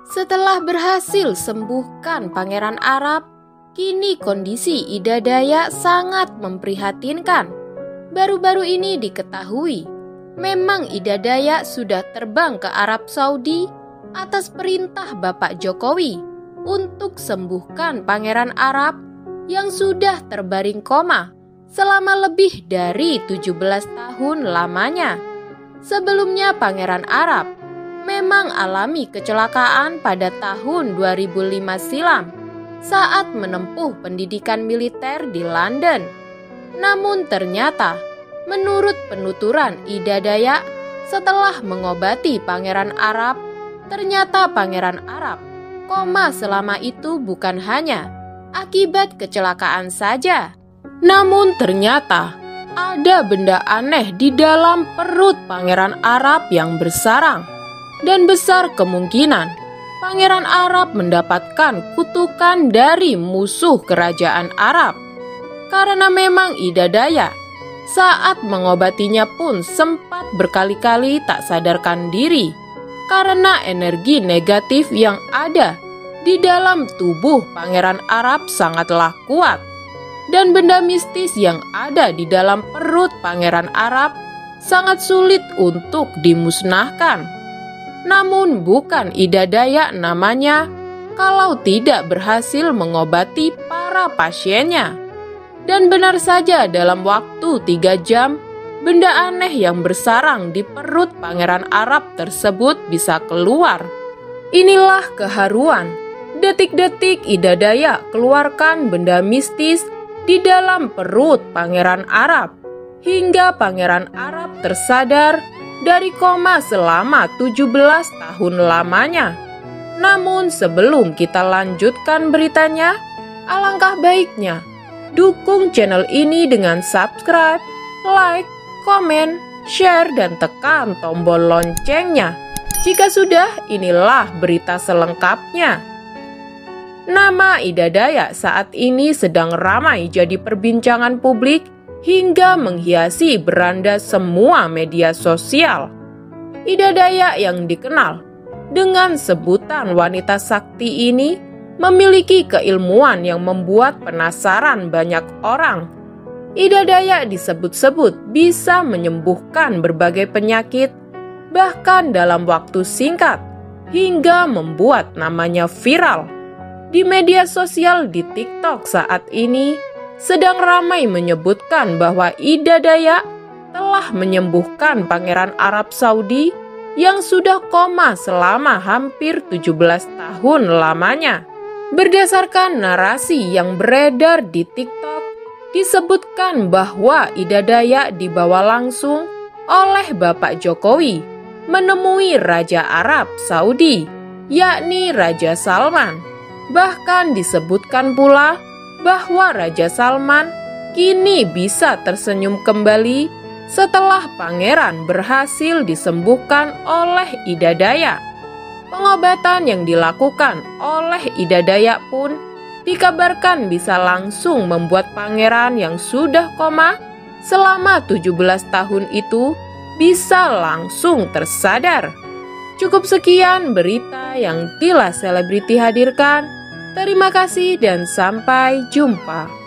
Setelah berhasil sembuhkan Pangeran Arab, kini kondisi Ida Dayak sangat memprihatinkan. Baru-baru ini diketahui, memang Ida Dayak sudah terbang ke Arab Saudi atas perintah Bapak Jokowi untuk sembuhkan Pangeran Arab yang sudah terbaring koma selama lebih dari 17 tahun lamanya. Sebelumnya Pangeran Arab memang alami kecelakaan pada tahun 2005 silam saat menempuh pendidikan militer di London. Namun ternyata, menurut penuturan Ida Dayak, setelah mengobati Pangeran Arab, ternyata Pangeran Arab koma selama itu bukan hanya akibat kecelakaan saja. Namun ternyata ada benda aneh di dalam perut Pangeran Arab yang bersarang. Dan besar kemungkinan Pangeran Arab mendapatkan kutukan dari musuh kerajaan Arab. Karena memang Ida Dayak saat mengobatinya pun sempat berkali-kali tak sadarkan diri karena energi negatif yang ada di dalam tubuh Pangeran Arab sangatlah kuat. Dan benda mistis yang ada di dalam perut Pangeran Arab sangat sulit untuk dimusnahkan. Namun bukan Ida Dayak namanya kalau tidak berhasil mengobati para pasiennya. Dan benar saja dalam waktu 3 jam, benda aneh yang bersarang di perut Pangeran Arab tersebut bisa keluar. Inilah keharuan. Detik-detik Ida Dayak keluarkan benda mistis di dalam perut Pangeran Arab, hingga Pangeran Arab tersadar dari koma selama 17 tahun lamanya. Namun sebelum kita lanjutkan beritanya, alangkah baiknya dukung channel ini dengan subscribe, like, komen, share, dan tekan tombol loncengnya. Jika sudah, inilah berita selengkapnya. Nama Ida Dayak saat ini sedang ramai jadi perbincangan publik hingga menghiasi beranda semua media sosial. Ida Dayak yang dikenal dengan sebutan wanita sakti ini memiliki keilmuan yang membuat penasaran banyak orang. Ida Dayak disebut-sebut bisa menyembuhkan berbagai penyakit, bahkan dalam waktu singkat, hingga membuat namanya viral. Di media sosial di TikTok saat ini sedang ramai menyebutkan bahwa Ida Dayak telah menyembuhkan Pangeran Arab Saudi yang sudah koma selama hampir 17 tahun lamanya. Berdasarkan narasi yang beredar di TikTok, disebutkan bahwa Ida Dayak dibawa langsung oleh Bapak Jokowi menemui Raja Arab Saudi, yakni Raja Salman. Bahkan disebutkan pula bahwa Raja Salman kini bisa tersenyum kembali setelah pangeran berhasil disembuhkan oleh Ida Dayak. Pengobatan yang dilakukan oleh Ida Dayak pun dikabarkan bisa langsung membuat pangeran yang sudah koma selama 17 tahun itu bisa langsung tersadar. Cukup sekian berita yang Tila Selebriti hadirkan. Terima kasih dan sampai jumpa.